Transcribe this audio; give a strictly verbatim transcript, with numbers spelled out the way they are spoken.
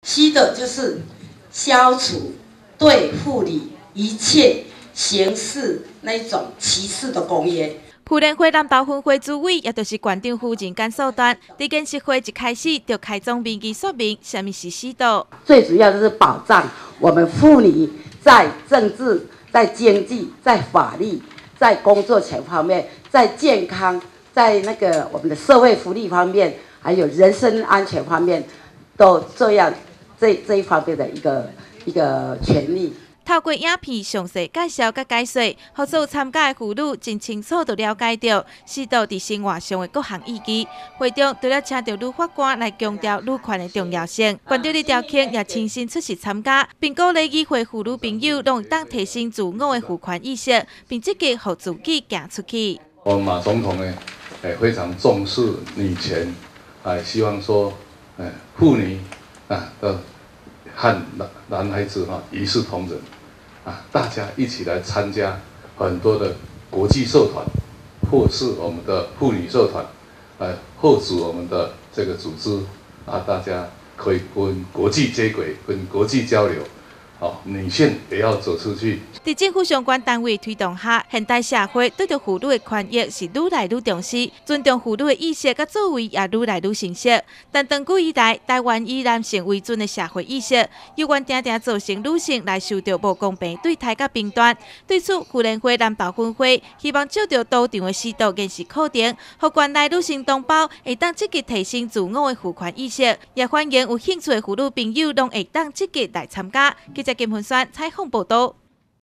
七的就是消除对妇女一切形式那种歧视的公约。 妇联会南投分会主委，也就是馆长夫人简素丹，伫建设会一开始就开宗明义说明，什么是西道。 最主要就是保障我们妇女在政治、在经济、在法律、在工作权方面，在健康、在那个我们的社会福利方面，还有人身安全方面，都这样这这一方面的一个一个权利。 透过影片详细介绍甲解说，让所有参加的妇女真清楚地了解到西道伫生活上的各项意义。会中除了请到女法官来强调女权的重要性，馆长李兆庆也亲身出席参加，并鼓励议会妇女朋友拢当提升自我的妇权意识，并积极让自己行出去。 我们马总统呢，诶非常重视女权，啊，希望说，诶妇女啊的和男男孩子哈一视同仁。 啊，大家一起来参加很多的国际社团，或是我们的妇女社团，呃，或是我们的这个组织，啊，大家可以跟国际接轨，跟国际交流。 好，女性也要走出去。 在政府相关单位推动下，现代社会对着妇女的权益是愈来愈重视，尊重妇女的意识甲作为也愈来愈成熟。但长久以来，台湾以男性为准的社会意识，犹原常常造成女性来受到不公平对待甲评断。对此，妇联会南投分会希望借着多场的指导研习课程，让县内女性同胞会当积极提升自我的妇权意识，也欢迎有兴趣的妇女朋友拢会当积极来参加。记者金文轩采访报道。